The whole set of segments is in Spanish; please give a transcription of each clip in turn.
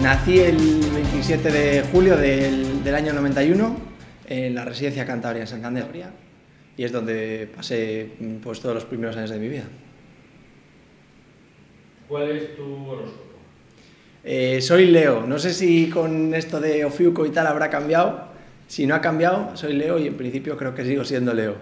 Nací el 27 de julio del año 91 en la residencia Cantabria, en Santander, y es donde pasé pues, todos los primeros años de mi vida. ¿Cuál es tu horóscopo? Soy Leo. No sé si con esto de Ofiuco y tal habrá cambiado. Si no ha cambiado, soy Leo y en principio creo que sigo siendo Leo.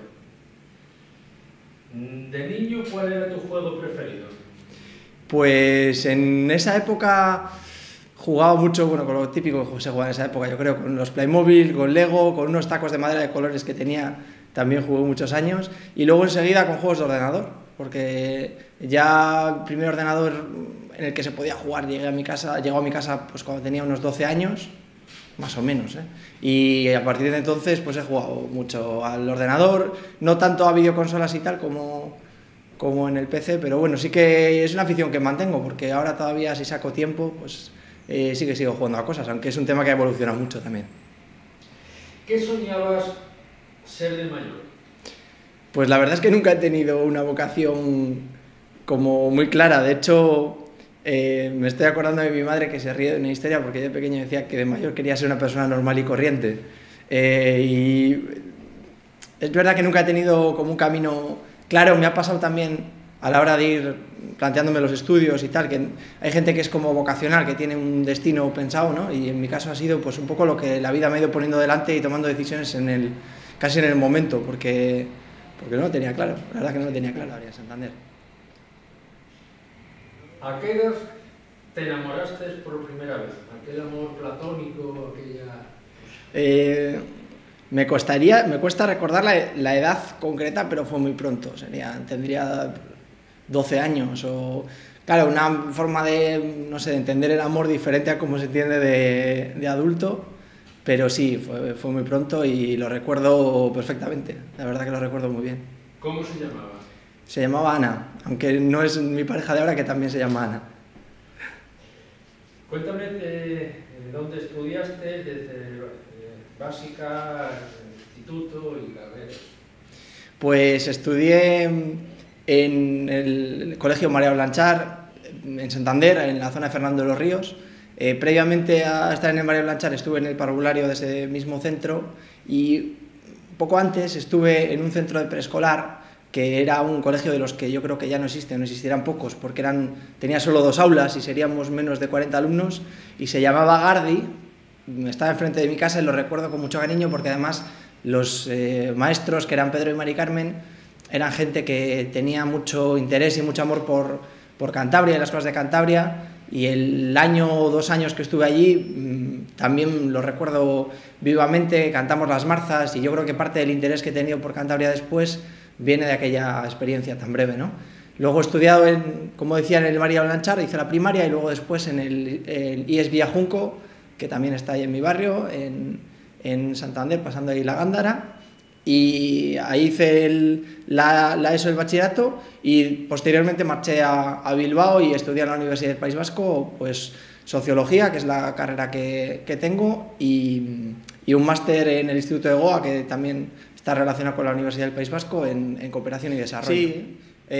De niño, ¿cuál era tu juego preferido? Pues en esa época jugaba mucho, bueno, con lo típico que se jugaba en esa época, yo creo, con los Playmobil, con Lego, con unos tacos de madera de colores que tenía, también jugué muchos años, y luego enseguida con juegos de ordenador, porque ya el primer ordenador en el que se podía jugar llegó a mi casa pues cuando tenía unos 12 años, más o menos, y a partir de entonces pues he jugado mucho al ordenador, no tanto a videoconsolas y tal como en el PC, pero bueno, sí que es una afición que mantengo, porque ahora todavía si saco tiempo, pues sí que sigo jugando a cosas, aunque es un tema que ha evolucionado mucho también. ¿Qué soñabas ser de mayor? Pues la verdad es que nunca he tenido una vocación como muy clara, de hecho me estoy acordando de mi madre que se ríe de una historia porque yo de pequeño decía que de mayor quería ser una persona normal y corriente, y es verdad que nunca he tenido como un camino claro. Me ha pasado también a la hora de ir planteándome los estudios y tal, que hay gente que es como vocacional, que tiene un destino pensado, ¿no? Y en mi caso ha sido pues un poco lo que la vida me ha ido poniendo delante y tomando decisiones casi en el momento, porque no lo tenía claro, la verdad que no lo tenía claro, en Santander. ¿A qué edad te enamoraste por primera vez? ¿Aquel amor platónico, aquella...? Me cuesta recordar la edad concreta, pero fue muy pronto, tendría 12 años, o claro, una forma de, no sé, de entender el amor diferente a cómo se entiende de adulto, pero sí, fue muy pronto y lo recuerdo perfectamente, la verdad que lo recuerdo muy bien. ¿Cómo se llamaba? Se llamaba Ana, aunque no es mi pareja de ahora, que también se llama Ana. Cuéntame dónde estudiaste, desde básica, instituto y carreras. Pues estudié en el Colegio María Blanchard, en Santander, en la zona de Fernando de los Ríos. Previamente a estar en el María Blanchard estuve en el parvulario de ese mismo centro, y poco antes estuve en un centro de preescolar que era un colegio de los que yo creo que ya no existen, no existirán pocos, porque tenía solo 2 aulas y seríamos menos de 40 alumnos, y se llamaba Gardi. Estaba enfrente de mi casa y lo recuerdo con mucho cariño porque además los maestros, que eran Pedro y Mari Carmen, eran gente que tenía mucho interés y mucho amor por Cantabria y las cosas de Cantabria, y el año o 2 años que estuve allí también lo recuerdo vivamente. Cantamos las marzas y yo creo que parte del interés que he tenido por Cantabria después viene de aquella experiencia tan breve, ¿no? Luego he estudiado, como decía, en el María Blanchard, hice la primaria, y luego después en el IES Villajunco, que también está ahí en mi barrio, en Santander, pasando ahí la Gándara, y ahí hice la ESO, el bachillerato, y posteriormente marché a Bilbao y estudié en la Universidad del País Vasco pues sociología, que es la carrera que tengo, y un máster en el Instituto de Goa, que también está relacionado con la Universidad del País Vasco en cooperación y desarrollo. Sí.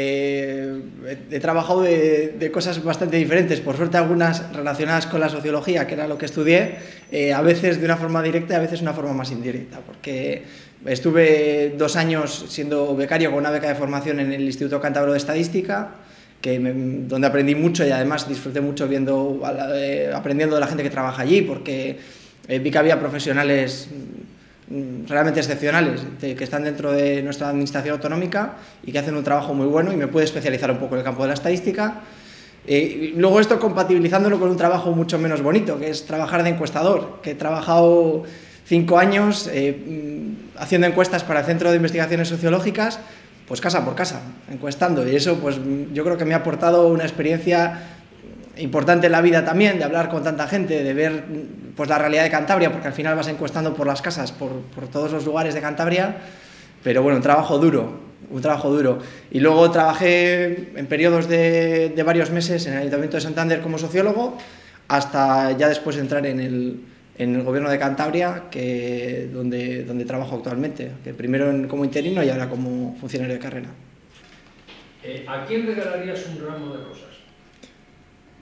He trabajado de cosas bastante diferentes, por suerte algunas relacionadas con la sociología, que era lo que estudié, a veces de una forma directa y a veces de una forma más indirecta, porque estuve 2 años siendo becario con una beca de formación en el Instituto Cántabro de Estadística, donde aprendí mucho y además disfruté mucho aprendiendo de la gente que trabaja allí, porque vi que había profesionales realmente excepcionales, que están dentro de nuestra administración autonómica y que hacen un trabajo muy bueno, y me pude especializar un poco en el campo de la estadística. Luego esto compatibilizándolo con un trabajo mucho menos bonito, que es trabajar de encuestador, que he trabajado 5 años haciendo encuestas para el Centro de Investigaciones Sociológicas, pues casa por casa, encuestando, y eso pues yo creo que me ha aportado una experiencia importante en la vida también, de hablar con tanta gente, de ver pues la realidad de Cantabria, porque al final vas encuestando por las casas, por todos los lugares de Cantabria, pero bueno, un trabajo duro. Y luego trabajé en periodos de varios meses en el Ayuntamiento de Santander como sociólogo, hasta ya después entrar en el Gobierno de Cantabria, donde trabajo actualmente, que primero como interino y ahora como funcionario de carrera. ¿A quién regalarías un ramo de rosas?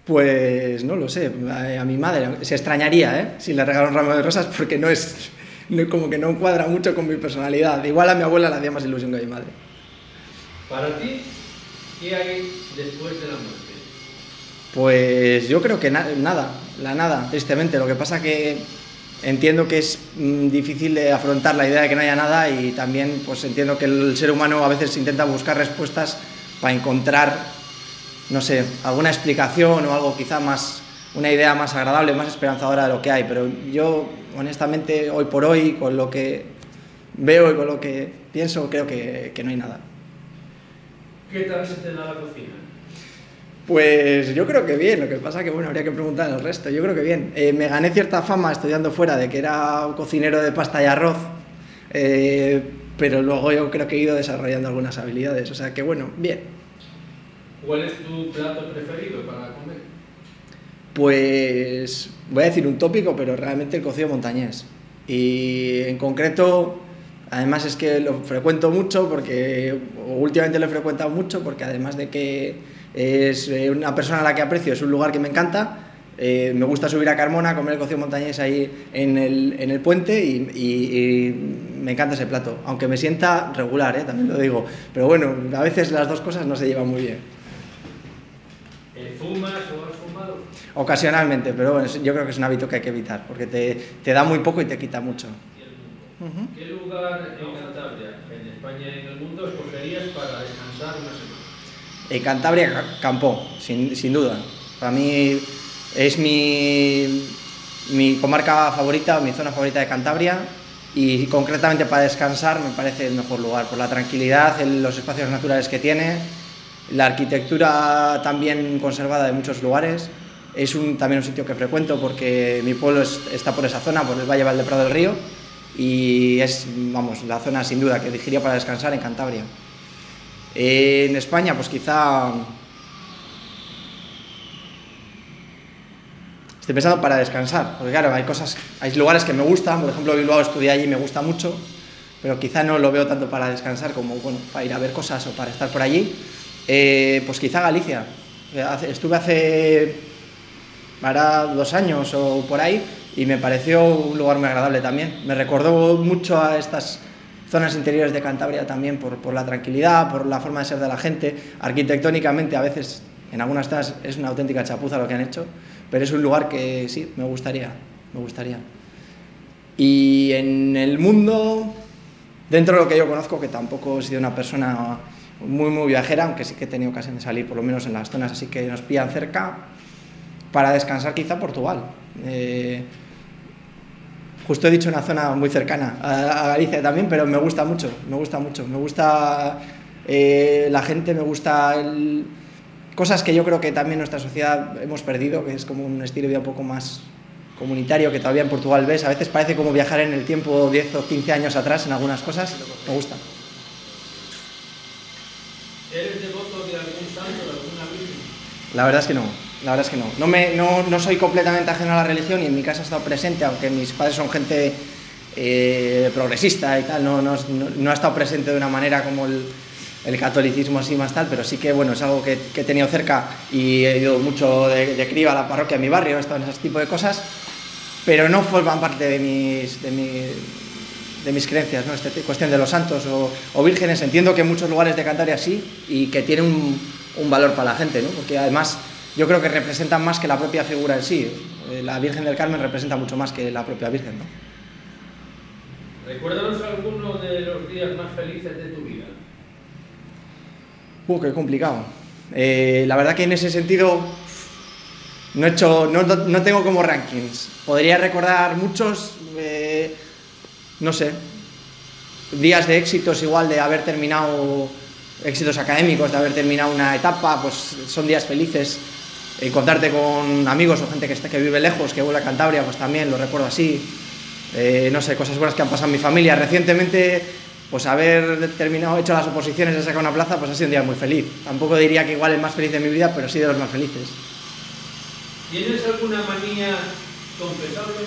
Pues no lo sé, a mi madre se extrañaría, si le regalo un ramo de rosas porque como que no cuadra mucho con mi personalidad. Igual a mi abuela le hacía más ilusión que a mi madre. Para ti, ¿qué hay después de la muerte? Pues yo creo que nada, la nada, tristemente. Lo que pasa que entiendo que es difícil de afrontar la idea de que no haya nada, y también pues entiendo que el ser humano a veces intenta buscar respuestas para encontrar, no sé, alguna explicación o algo quizá más, una idea más agradable, más esperanzadora de lo que hay. Pero yo, honestamente, hoy por hoy, con lo que veo y con lo que pienso, creo que no hay nada. ¿Qué tal se te da la cocina? Pues yo creo que bien, lo que pasa que bueno, habría que preguntar al resto. Yo creo que bien. Me gané cierta fama estudiando fuera de que era un cocinero de pasta y arroz, pero luego yo creo que he ido desarrollando algunas habilidades, o sea que bueno, bien. ¿Cuál es tu plato preferido para comer? Pues voy a decir un tópico, pero realmente el cocido montañés. Y en concreto, además es que lo frecuento mucho, porque últimamente lo he frecuentado mucho, porque además de que es una persona a la que aprecio, es un lugar que me encanta, me gusta subir a Carmona, comer el cocido montañés ahí en el puente, y me encanta ese plato, aunque me sienta regular, también lo digo, pero bueno, a veces las dos cosas no se llevan muy bien. ¿Fumas o has fumado? Ocasionalmente, pero bueno, yo creo que es un hábito que hay que evitar, porque te da muy poco y te quita mucho. ¿Qué lugar en Cantabria, en España y en el mundo escogerías para descansar una semana? En Cantabria, Campó, sin duda. Para mí es mi comarca favorita, mi zona favorita de Cantabria, y concretamente para descansar me parece el mejor lugar, por la tranquilidad, los espacios naturales que tiene, la arquitectura también conservada de muchos lugares. Es también un sitio que frecuento porque mi pueblo está por esa zona, por el Valle Valdeprado del Río, y es, vamos, la zona sin duda que elegiría para descansar en Cantabria. En España, pues quizá... Estoy pensando para descansar, porque claro, hay lugares que me gustan, por ejemplo Bilbao, estudié allí y me gusta mucho, pero quizá no lo veo tanto para descansar como, bueno, para ir a ver cosas o para estar por allí. Pues quizá Galicia. Estuve hace 2 años o por ahí, y me pareció un lugar muy agradable también. Me recordó mucho a estas zonas interiores de Cantabria también, por la tranquilidad, por la forma de ser de la gente. Arquitectónicamente a veces en algunas zonas es una auténtica chapuza lo que han hecho, pero es un lugar que sí, me gustaría. Y en el mundo, dentro de lo que yo conozco, que tampoco he sido una persona muy viajera, aunque sí que he tenido ocasión de salir por lo menos en las zonas así que nos pillan cerca, para descansar quizá Portugal. Justo he dicho una zona muy cercana a Galicia también, pero me gusta mucho, me gusta la gente, me gusta cosas que yo creo que también nuestra sociedad hemos perdido, que es como un estilo de vida un poco más comunitario, que todavía en Portugal ves. A veces parece como viajar en el tiempo 10 o 15 años atrás en algunas cosas. Me gusta. ¿Eres devoto de algún santo, de alguna virgen? La verdad es que no. No soy completamente ajeno a la religión, y en mi casa ha estado presente, aunque mis padres son gente progresista y tal, no ha estado presente de una manera como el catolicismo así más tal, pero sí que bueno, es algo que he tenido cerca, y he ido mucho de crío a la parroquia de mi barrio, he estado en ese tipo de cosas, pero no forman parte de mis creencias, ¿no? Esta cuestión de los santos o vírgenes. Entiendo que en muchos lugares de Cantabria sí, y que tienen un valor para la gente, ¿no? Porque además yo creo que representan más que la propia figura en sí. La Virgen del Carmen representa mucho más que la propia Virgen, ¿no? Recuérdanos alguno de los días más felices de tu vida. Qué complicado. La verdad que en ese sentido no tengo como rankings. Podría recordar muchos, no sé, días de éxitos, igual de haber terminado, éxitos académicos, de haber terminado una etapa, pues son días felices. Encontrarte con amigos o gente que vive lejos, que vuelve a Cantabria, pues también lo recuerdo así. No sé, cosas buenas que han pasado en mi familia. Recientemente, pues haber hecho las oposiciones y sacar una plaza, pues ha sido un día muy feliz. Tampoco diría que igual el más feliz de mi vida, pero sí de los más felices. ¿Tienes alguna manía confesable?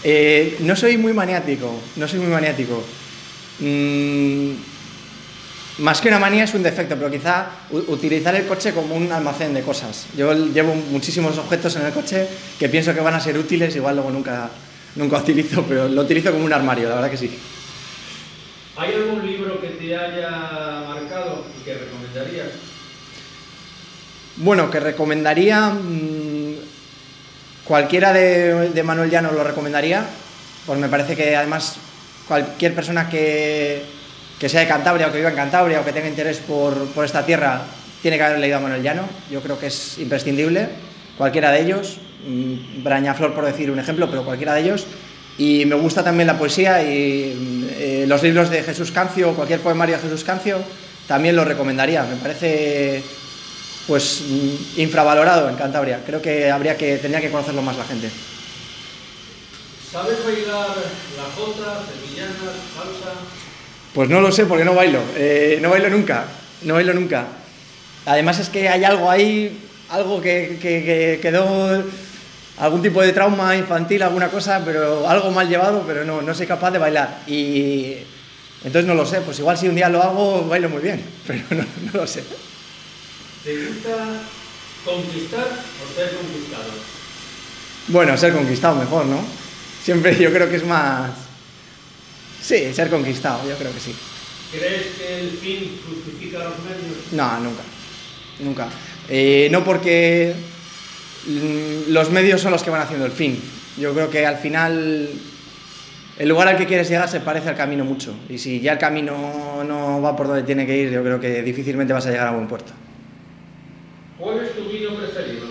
No soy muy maniático. Más que una manía es un defecto, pero quizá utilizar el coche como un almacén de cosas. Yo llevo muchísimos objetos en el coche que pienso que van a ser útiles, igual luego nunca utilizo, pero lo utilizo como un armario, la verdad que sí. ¿Hay algún libro que te haya marcado y que recomendarías? Bueno, que recomendaría... cualquiera de Manuel Llano lo recomendaría, pues me parece que además cualquier persona que sea de Cantabria o que viva en Cantabria o que tenga interés por esta tierra tiene que haber leído a Manuel Llano. Yo creo que es imprescindible, cualquiera de ellos, Brañaflor por decir un ejemplo, pero cualquiera de ellos. Y me gusta también la poesía y los libros de Jesús Cancio, cualquier poemario de Jesús Cancio, también lo recomendaría. Me parece pues infravalorado en Cantabria. Creo que tendría que conocerlo más la gente. ¿Sabes bailar la jota, sevillanas, salsa? Pues no lo sé porque no bailo. No bailo nunca. Además es que hay algo ahí, algo que quedó, algún tipo de trauma infantil, alguna cosa, pero algo mal llevado, pero no soy capaz de bailar. Y entonces no lo sé, pues igual si un día lo hago, bailo muy bien, pero no lo sé. ¿Te gusta conquistar o ser conquistado? Bueno, ser conquistado mejor, ¿no? Siempre yo creo que es más... Sí, ser conquistado, yo creo que sí. ¿Crees que el fin justifica los medios? No, nunca. No porque los medios son los que van haciendo el fin. Yo creo que al final el lugar al que quieres llegar se parece al camino mucho. Y si ya el camino no va por donde tiene que ir, yo creo que difícilmente vas a llegar a buen puerto. ¿Cuál es tu vino preferido?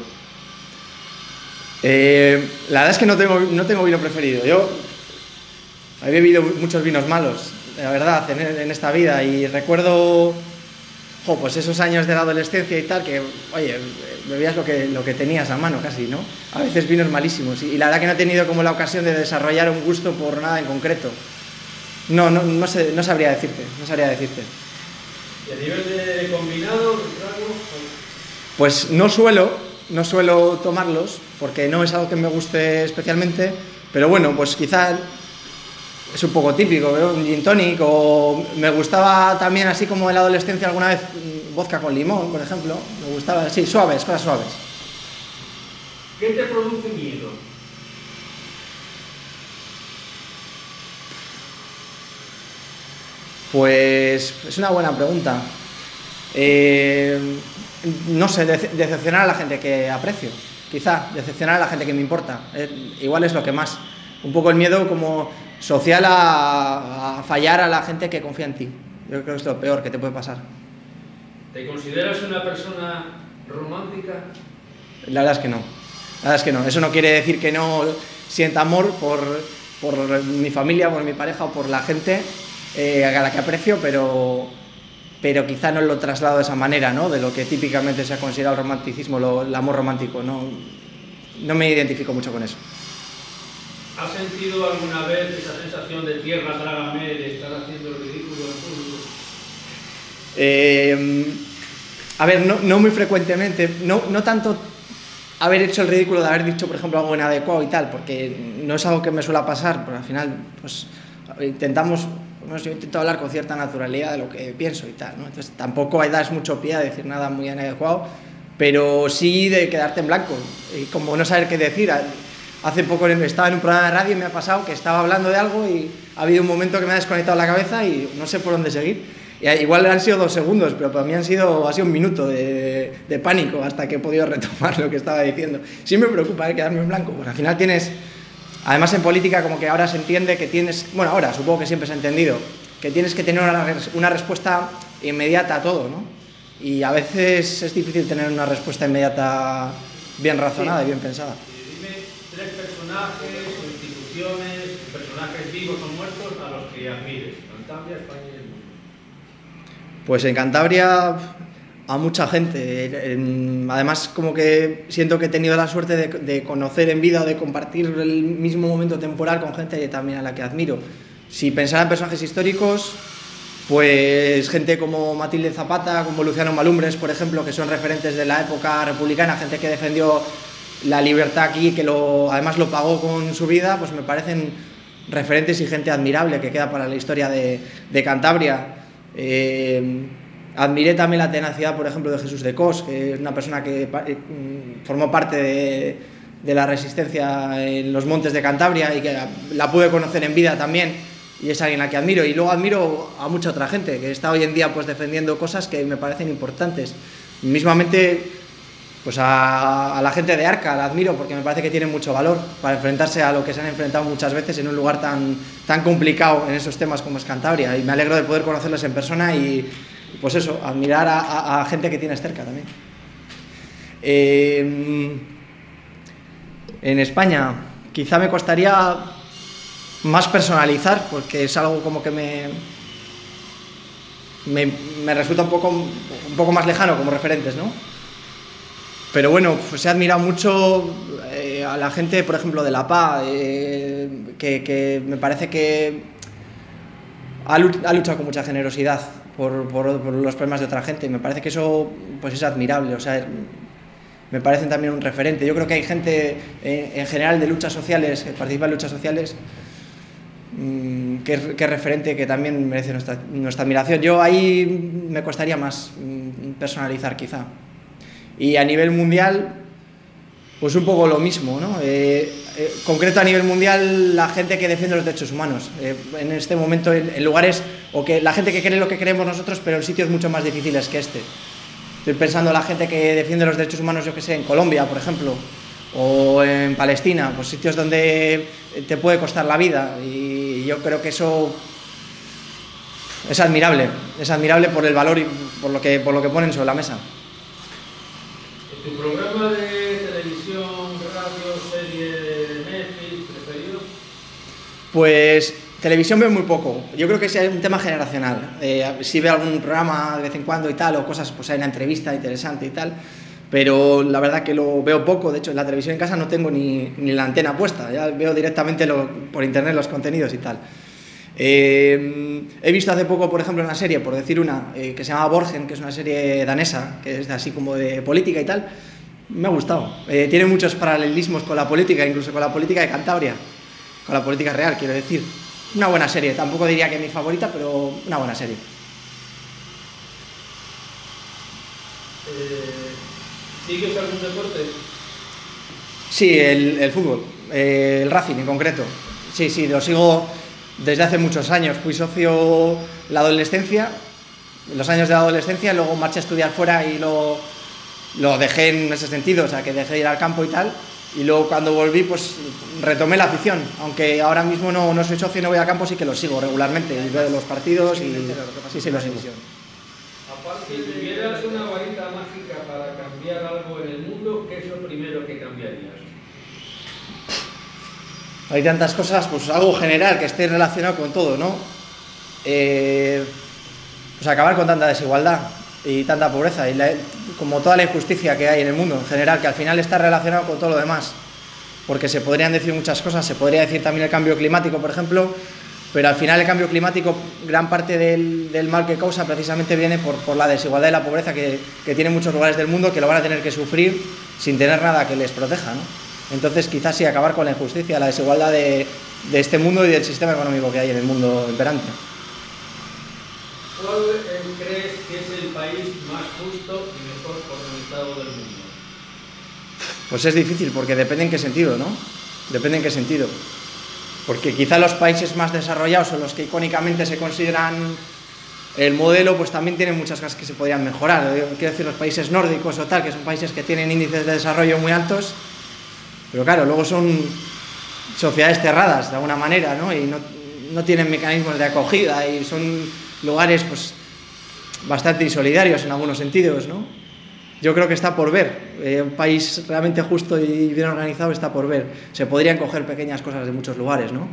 La verdad es que no tengo vino preferido. Yo he bebido muchos vinos malos, la verdad, en esta vida, y recuerdo pues esos años de la adolescencia y tal, que, oye, bebías lo que tenías a mano casi, ¿no? A veces vinos malísimos, y la verdad que no he tenido como la ocasión de desarrollar un gusto por nada en concreto. No sabría decirte. ¿Y a nivel de combinado, de trago? Pues no suelo tomarlos, porque no es algo que me guste especialmente, pero bueno, pues quizá es un poco típico, ¿no? Un gin tonic, o me gustaba también, así como en la adolescencia alguna vez, vodka con limón, por ejemplo. Me gustaba, sí, cosas suaves. ¿Qué te produce miedo? Pues es una buena pregunta. No sé, decepcionar a la gente que aprecio, quizá, decepcionar a la gente que me importa. Igual es lo que más. Un poco el miedo como social a fallar a la gente que confía en ti. Yo creo que es lo peor que te puede pasar. ¿Te consideras una persona romántica? La verdad es que no. Eso no quiere decir que no sienta amor por mi familia, por mi pareja o por la gente a la que aprecio, pero quizá no lo traslado de esa manera, ¿no? De lo que típicamente se ha considerado el romanticismo, el amor romántico. No me identifico mucho con eso. ¿Has sentido alguna vez esa sensación de tierra trágame, de estar haciendo el ridículo en público? A ver, no muy frecuentemente, no tanto haber hecho el ridículo de haber dicho, por ejemplo, algo inadecuado y tal, porque no es algo que me suele pasar, pero al final, pues, yo intento hablar con cierta naturalidad de lo que pienso y tal, ¿no? Entonces tampoco das mucho pie a decir nada muy inadecuado, pero sí de quedarte en blanco, y como no saber qué decir. Hace poco estaba en un programa de radio y me ha pasado que estaba hablando de algo y ha habido un momento que me ha desconectado la cabeza y no sé por dónde seguir. Y igual han sido 2 segundos, pero para mí ha sido un minuto de pánico hasta que he podido retomar lo que estaba diciendo. Sí me preocupa quedarme en blanco, porque al final además en política como que ahora se entiende que ahora supongo que siempre se ha entendido, que tienes que tener una respuesta inmediata a todo, ¿no? Y a veces es difícil tener una respuesta inmediata bien razonada y bien pensada. Dime 3 personajes o instituciones, personajes vivos o muertos a los que admires. Cantabria, España y el mundo. Pues en Cantabria a mucha gente. Además, como que siento que he tenido la suerte de conocer en vida o de compartir el mismo momento temporal con gente también a la que admiro. Si pensara en personajes históricos, pues gente como Matilde Zapata, como Luciano Malumbres, por ejemplo, que son referentes de la época republicana, gente que defendió la libertad aquí, que además lo pagó con su vida, pues me parecen referentes y gente admirable que queda para la historia de Cantabria. Admiré también la tenacidad, por ejemplo, de Jesús de Cos, que es una persona que formó parte de la resistencia en los montes de Cantabria y que la pude conocer en vida también, y es alguien a la que admiro. Y luego admiro a mucha otra gente que está hoy en día pues defendiendo cosas que me parecen importantes. Mismamente, pues a la gente de Arca la admiro porque me parece que tiene mucho valor para enfrentarse a lo que se han enfrentado muchas veces en un lugar tan complicado en esos temas como es Cantabria, y me alegro de poder conocerles en persona y pues eso, admirar a gente que tienes cerca también. En España quizá me costaría más personalizar, porque es algo como que me resulta un poco más lejano como referentes, ¿no? Pero bueno, pues he admirado mucho a la gente, por ejemplo, de la PA, que me parece que ha luchado con mucha generosidad por los problemas de otra gente, y me parece que eso pues es admirable, o sea, me parecen también un referente. Yo creo que hay gente en general de luchas sociales, que participa en luchas sociales, que es referente, que también merece nuestra admiración. Yo ahí me costaría más personalizar quizá. Y a nivel mundial, pues un poco lo mismo, ¿no? Concreto a nivel mundial, la gente que defiende los derechos humanos. En este momento, en lugares, o que la gente que cree lo que creemos nosotros, pero en sitios mucho más difíciles que este. Estoy pensando en la gente que defiende los derechos humanos, yo que sé, en Colombia, por ejemplo, o en Palestina, pues sitios donde te puede costar la vida, y yo creo que eso es admirable por el valor y por lo que ponen sobre la mesa. ¿Tu programa de televisión, radio, serie, Netflix preferido? Pues televisión veo muy poco. Yo creo que es un tema generacional. Sí veo algún programa de vez en cuando y tal, o cosas, pues hay una entrevista interesante y tal, pero la verdad que lo veo poco. De hecho, en la televisión en casa no tengo ni la antena puesta, ya veo directamente por internet los contenidos y tal. He visto hace poco, por ejemplo, una serie, por decir una, que se llama Borgen, que es una serie danesa, que es así como de política y tal. Me ha gustado. Tiene muchos paralelismos con la política, incluso con la política de Cantabria, con la política real, quiero decir. Una buena serie, tampoco diría que es mi favorita, pero una buena serie. ¿Sigues algún deporte? Sí, el fútbol, el Racing en concreto. Sí, lo sigo desde hace muchos años. Fui socio en la adolescencia, en los años de la adolescencia, luego marché a estudiar fuera y lo dejé en ese sentido, o sea, que dejé de ir al campo y tal, y luego cuando volví pues retomé la afición, aunque ahora mismo no soy socio y no voy al campo, sí que lo sigo regularmente, y veo los partidos y sí lo sigo. Si tuvieras una varita mágica para cambiar algo en el mundo, ¿qué es lo primero que cambiarías? Hay tantas cosas, pues algo general que esté relacionado con todo, ¿no? Pues acabar con tanta desigualdad y tanta pobreza, y como toda la injusticia que hay en el mundo en general, que al final está relacionado con todo lo demás, porque se podrían decir muchas cosas, se podría decir también el cambio climático, por ejemplo, pero al final el cambio climático, gran parte del mal que causa precisamente viene por la desigualdad y la pobreza que tienen muchos lugares del mundo, que lo van a tener que sufrir sin tener nada que les proteja, ¿no? Entonces quizás sí acabar con la injusticia, la desigualdad de este mundo y del sistema económico que hay en el mundo imperante. ¿Cuál crees que es el país más justo y mejor organizado del mundo? Pues es difícil, porque depende en qué sentido, ¿no? Depende en qué sentido. Porque quizá los países más desarrollados, o los que icónicamente se consideran el modelo, pues también tienen muchas cosas que se podrían mejorar. Quiero decir, los países nórdicos o tal, que son países que tienen índices de desarrollo muy altos, pero claro, luego son sociedades cerradas de alguna manera, ¿no? Y no tienen mecanismos de acogida, y son lugares pues bastante insolidarios en algunos sentidos, ¿no? Yo creo que está por ver. Un país realmente justo y bien organizado está por ver. Se podrían coger pequeñas cosas de muchos lugares, ¿no?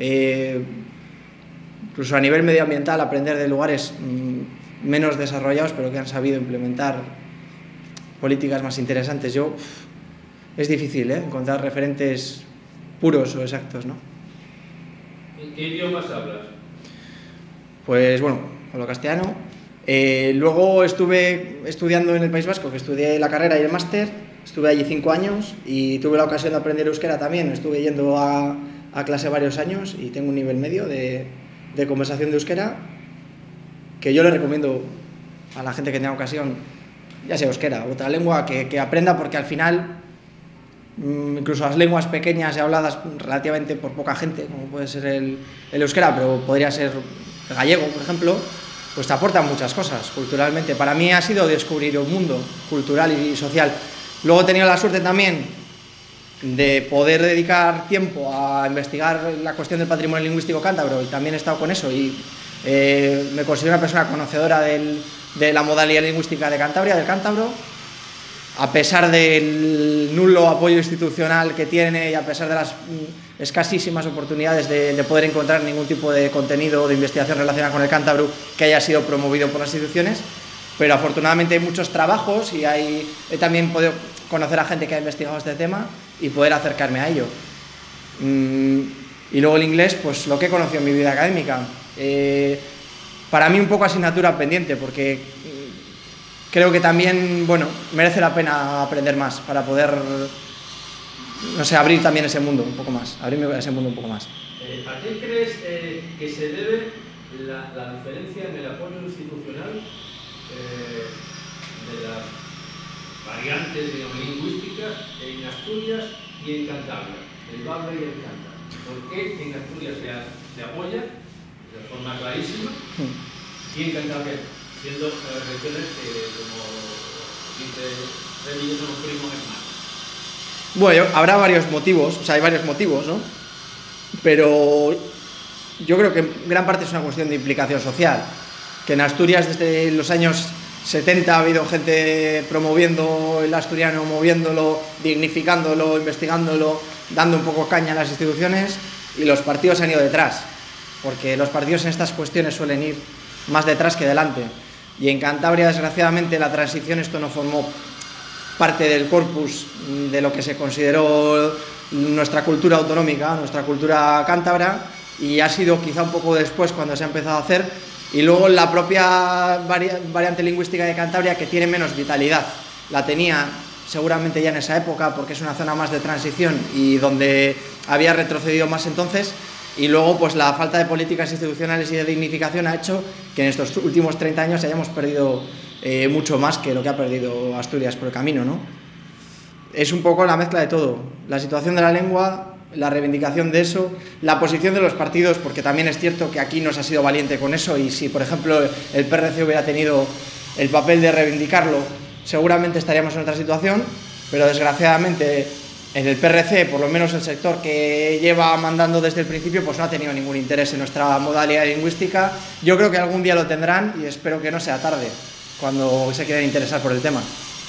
Incluso a nivel medioambiental, aprender de lugares menos desarrollados, pero que han sabido implementar políticas más interesantes. Es difícil, encontrar referentes puros o exactos, ¿no? ¿En qué idiomas hablas? Pues bueno, hablo castellano. Luego estuve estudiando en el País Vasco, que estudié la carrera y el máster. Estuve allí 5 años y tuve la ocasión de aprender euskera también. Estuve yendo a clase varios años y tengo un nivel medio de conversación de euskera. que yo le recomiendo a la gente que tenga ocasión, ya sea euskera, otra lengua, que aprenda, porque al final, incluso las lenguas pequeñas y habladas relativamente por poca gente, como puede ser el euskera, pero podría ser el gallego, por ejemplo, pues te aportan muchas cosas culturalmente. Para mí ha sido descubrir un mundo cultural y social. Luego he tenido la suerte también de poder dedicar tiempo a investigar la cuestión del patrimonio lingüístico cántabro, y también he estado con eso, y me considero una persona conocedora de la modalidad lingüística de Cantabria, del cántabro, a pesar del nulo apoyo institucional que tiene y a pesar de las escasísimas oportunidades de poder encontrar ningún tipo de contenido o de investigación relacionada con el cántabro que haya sido promovido por las instituciones, pero afortunadamente hay muchos trabajos y he también podido conocer a gente que ha investigado este tema y poder acercarme a ello. Y luego el inglés, pues lo que he conocido en mi vida académica. Para mí un poco asignatura pendiente, porque creo que también, bueno, merece la pena aprender más para poder, no sé, abrir también ese mundo un poco más, abrirme ese mundo un poco más. ¿A qué crees que se debe la diferencia en el apoyo institucional de las variantes, digamos, lingüísticas en Asturias y en Cantabria, el bable y el cántabro? ¿Por qué en Asturias se apoya de forma clarísima y en Cantabria, siendo regiones que, como dice Revilla, son primos hermanos? Bueno, habrá varios motivos, o sea, hay varios motivos, ¿no? Pero yo creo que en gran parte es una cuestión de implicación social, que en Asturias desde los años 70 ha habido gente promoviendo el asturiano, moviéndolo, dignificándolo, investigándolo, dando un poco caña a las instituciones, y los partidos han ido detrás, porque los partidos en estas cuestiones suelen ir más detrás que delante. Y en Cantabria, desgraciadamente, la transición esto no formó parte del corpus de lo que se consideró nuestra cultura autonómica, nuestra cultura cántabra, y ha sido quizá un poco después cuando se ha empezado a hacer. Y luego la propia variante lingüística de Cantabria, que tiene menos vitalidad, la tenía seguramente ya en esa época, porque es una zona más de transición y donde había retrocedido más entonces, y luego pues la falta de políticas institucionales y de dignificación ha hecho que en estos últimos 30 años hayamos perdido mucho más que lo que ha perdido Asturias por el camino, ¿no? Es un poco la mezcla de todo, la situación de la lengua, la reivindicación de eso, la posición de los partidos, porque también es cierto que aquí no se ha sido valiente con eso, y si por ejemplo el PRC hubiera tenido el papel de reivindicarlo, seguramente estaríamos en otra situación, pero desgraciadamente en el PRC, por lo menos el sector que lleva mandando desde el principio, pues no ha tenido ningún interés en nuestra modalidad lingüística. Yo creo que algún día lo tendrán y espero que no sea tarde, cuando se quieran interesar por el tema.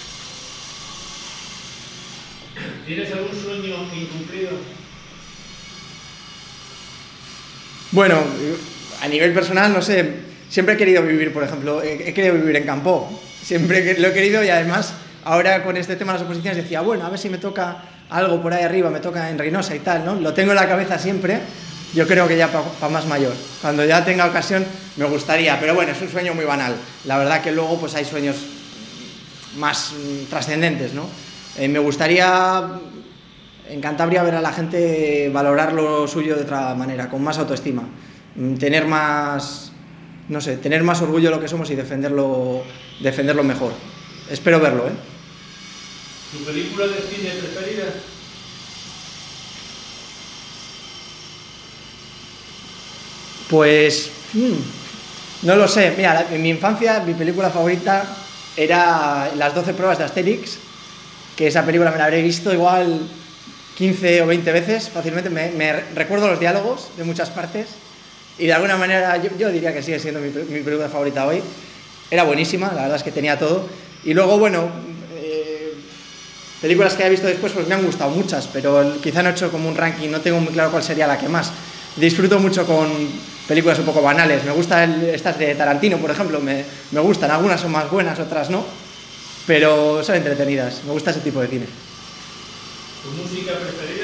¿Tienes algún sueño incumplido? Bueno, a nivel personal, no sé, siempre he querido vivir, por ejemplo, he querido vivir en campo, siempre lo he querido, y además ahora con este tema de las oposiciones decía, bueno, a ver si me toca algo por ahí arriba, me toca en Reynosa y tal, ¿no? Lo tengo en la cabeza siempre, yo creo que ya para más mayor, cuando ya tenga ocasión me gustaría, pero bueno, es un sueño muy banal, la verdad que luego pues hay sueños más trascendentes, ¿no? Me gustaría en Cantabria ver a la gente valorar lo suyo de otra manera, con más autoestima, tener más, no sé, tener más orgullo de lo que somos y defenderlo mejor. Espero verlo, ¿eh? ¿Tu película de cine preferida? Pues no lo sé. Mira, en mi infancia mi película favorita era Las 12 pruebas de Asterix, que esa película me la habré visto igual 15 o 20 veces fácilmente. Me recuerdo los diálogos de muchas partes y de alguna manera yo diría que sigue siendo mi película favorita hoy. Era buenísima, la verdad es que tenía todo. Y luego, bueno, películas que he visto después pues me han gustado muchas, pero quizá no he hecho como un ranking, no tengo muy claro cuál sería la que más. Disfruto mucho con películas un poco banales, me gustan estas de Tarantino, por ejemplo, me gustan, algunas son más buenas, otras no, pero son entretenidas, me gusta ese tipo de cine. ¿Tu música preferida?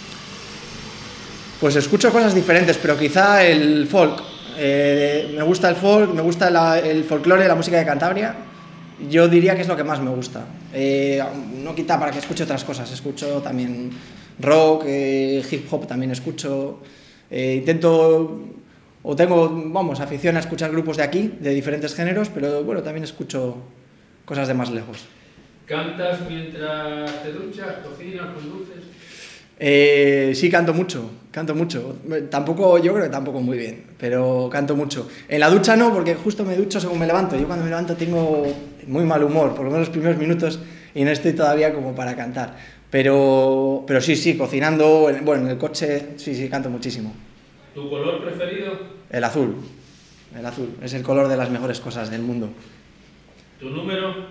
Pues escucho cosas diferentes, pero quizá el folk. Me gusta el folk, me gusta el folclore, la música de Cantabria. Yo diría que es lo que más me gusta. No quita para que escuche otras cosas, escucho también rock, hip hop también escucho. Intento o tengo, vamos, afición a escuchar grupos de aquí, de diferentes géneros, pero bueno, también escucho cosas de más lejos. ¿Cantas mientras te duchas, cocinas, conduces? Sí, canto mucho. Tampoco, yo creo que tampoco muy bien, pero canto mucho. En la ducha no, porque justo me ducho según me levanto. Yo cuando me levanto tengo muy mal humor, por lo menos los primeros minutos, y no estoy todavía como para cantar. Pero sí, cocinando, bueno, en el coche, sí, canto muchísimo. ¿Tu color preferido? El azul. Es el color de las mejores cosas del mundo. ¿Tu número?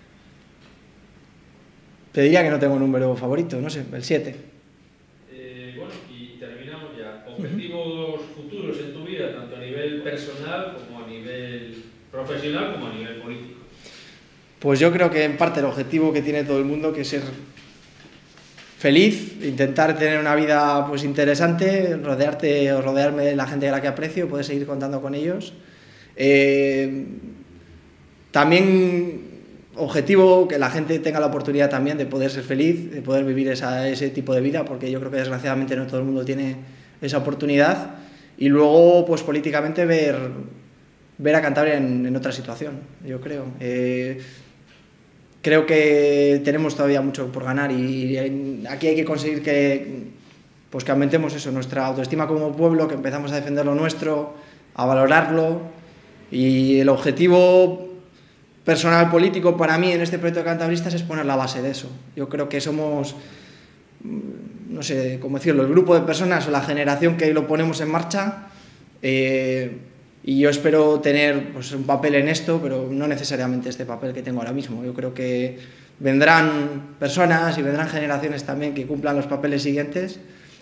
Te diría que no tengo un número favorito, no sé, el 7. Bueno, y terminamos ya. ¿Objetivos futuros en tu vida, tanto a nivel personal como a nivel profesional como a nivel político? Pues yo creo que en parte el objetivo que tiene todo el mundo, que es ser feliz, intentar tener una vida pues interesante, rodearme de la gente a la que aprecio, poder seguir contando con ellos. También objetivo que la gente tenga la oportunidad también de poder ser feliz, de poder vivir ese tipo de vida, porque yo creo que desgraciadamente no todo el mundo tiene esa oportunidad. Y luego, pues políticamente ver a Cantabria en otra situación, yo creo. Creo que tenemos todavía mucho por ganar y aquí hay que conseguir que aumentemos eso, nuestra autoestima como pueblo, que empezamos a defender lo nuestro, a valorarlo, y el objetivo personal político para mí en este proyecto de Cantabristas es poner la base de eso. Yo creo que somos, no sé cómo decirlo, el grupo de personas o la generación que lo ponemos en marcha, y yo espero tener pues, un papel en esto, pero no necesariamente este papel que tengo ahora mismo. Yo creo que vendrán personas y vendrán generaciones también que cumplan los papeles siguientes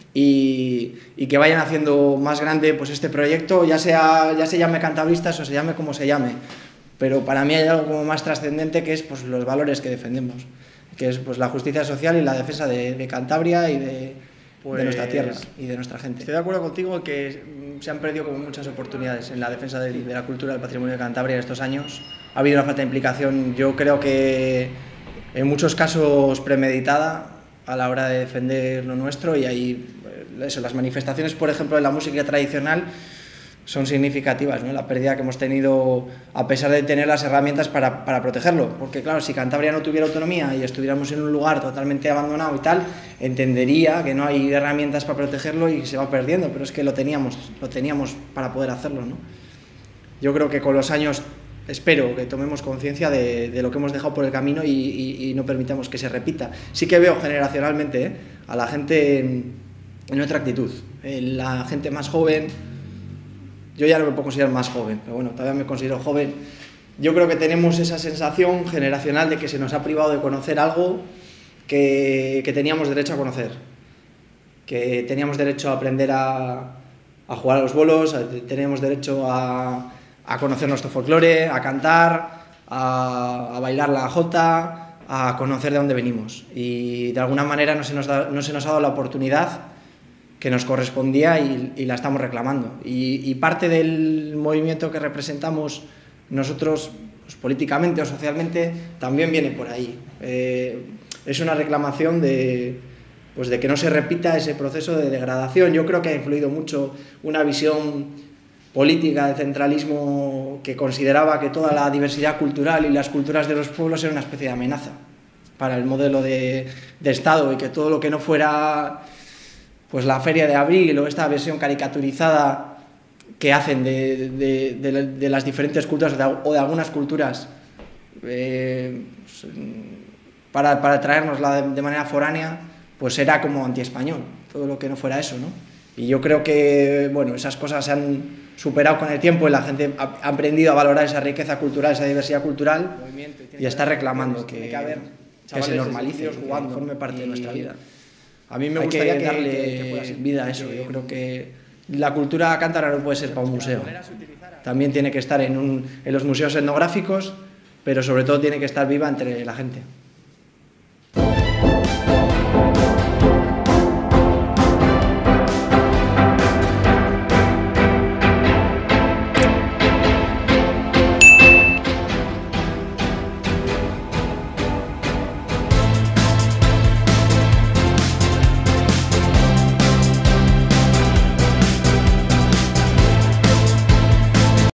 y que vayan haciendo más grande pues, este proyecto, ya se llame Cantabristas o se llame como se llame. Pero para mí hay algo como más trascendente, que es pues, los valores que defendemos, que es pues, la justicia social y la defensa de Cantabria y de nuestra tierra y de nuestra gente. Estoy de acuerdo contigo en que se han perdido como muchas oportunidades en la defensa de la cultura del patrimonio de Cantabria en estos años. Ha habido una falta de implicación, yo creo que en muchos casos premeditada a la hora de defender lo nuestro, y ahí eso, las manifestaciones, por ejemplo, de la música tradicional son significativas, ¿no? La pérdida que hemos tenido a pesar de tener las herramientas para protegerlo, porque claro, si Cantabria no tuviera autonomía y estuviéramos en un lugar totalmente abandonado y tal, entendería que no hay herramientas para protegerlo y se va perdiendo, pero es que lo teníamos para poder hacerlo, ¿no? Yo creo que con los años espero que tomemos conciencia de lo que hemos dejado por el camino y no permitamos que se repita. Sí que veo generacionalmente a la gente en otra actitud, la gente más joven. Yo ya no me puedo considerar más joven, pero bueno, todavía me considero joven. Yo creo que tenemos esa sensación generacional de que se nos ha privado de conocer algo que teníamos derecho a conocer, que teníamos derecho a aprender a jugar a los bolos, teníamos derecho a conocer nuestro folclore, a cantar, a bailar la jota, a conocer de dónde venimos. Y de alguna manera no se nos ha dado la oportunidad que nos correspondía y la estamos reclamando. Y parte del movimiento que representamos nosotros pues, políticamente o socialmente también viene por ahí. Es una reclamación de que no se repita ese proceso de degradación. Yo creo que ha influido mucho una visión política de centralismo que consideraba que toda la diversidad cultural y las culturas de los pueblos era una especie de amenaza para el modelo de Estado, y que todo lo que no fuera pues la Feria de Abril o esta versión caricaturizada que hacen de las diferentes culturas o de algunas culturas para traérnosla de manera foránea, pues era como antiespañol, todo lo que no fuera eso, ¿no? Y yo creo que bueno, esas cosas se han superado con el tiempo y la gente ha aprendido a valorar esa riqueza cultural, esa diversidad cultural, y está reclamando que se normalice, que forme parte de nuestra vida. A mí me gustaría darle vida a eso. Yo creo que la cultura cántabra no puede ser para un museo. También tiene que estar en los museos etnográficos, pero sobre todo tiene que estar viva entre la gente.